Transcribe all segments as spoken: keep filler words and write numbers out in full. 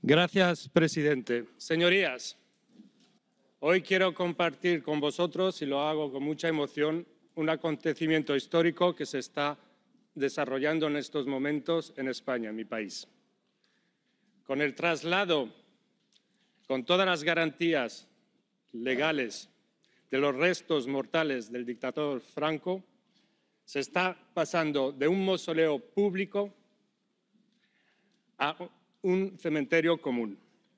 Gracias, presidente. Señorías, hoy quiero compartir con vosotros, y lo hago con mucha emoción, un acontecimiento histórico que se está desarrollando en estos momentos en España, en mi país. Con el traslado, con todas las garantías legales de los restos mortales del dictador Franco, se está pasando de un mausoleo público a un cementerio común.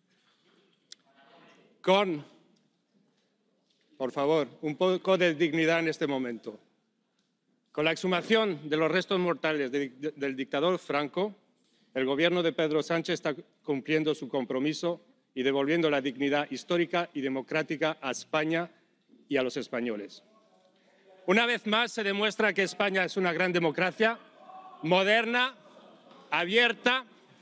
Con, por favor, un poco de dignidad en este momento. Con la exhumación de los restos mortales de, de, del dictador Franco, el gobierno de Pedro Sánchez está cumpliendo su compromiso y devolviendo la dignidad histórica y democrática a España y a los españoles. Una vez más se demuestra que España es una gran democracia, moderna, abierta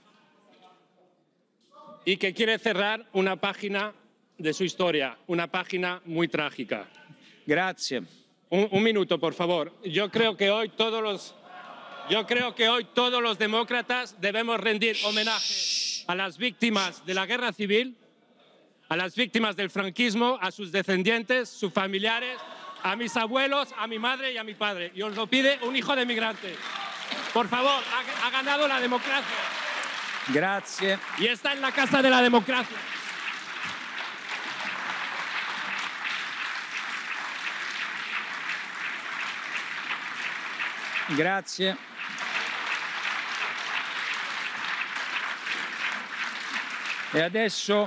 y que quiere cerrar una página de su historia, una página muy trágica. Gracias. Un, un minuto, por favor. Yo creo que hoy todos los, yo creo que hoy todos los demócratas debemos rendir homenaje a las víctimas de la guerra civil, a las víctimas del franquismo, a sus descendientes, sus familiares, a mis abuelos, a mi madre y a mi padre. Y os lo pide un hijo de migrante. Por favor, ha, ha ganado la democracia. Gracias. Y está en la casa de la democracia. Grazie. E adesso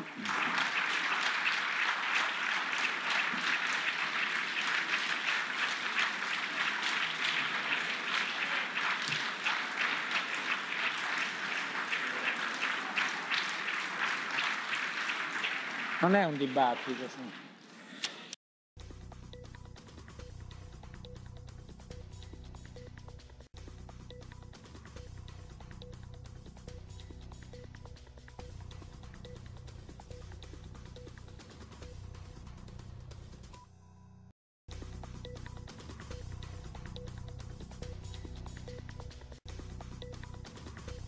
non è un dibattito.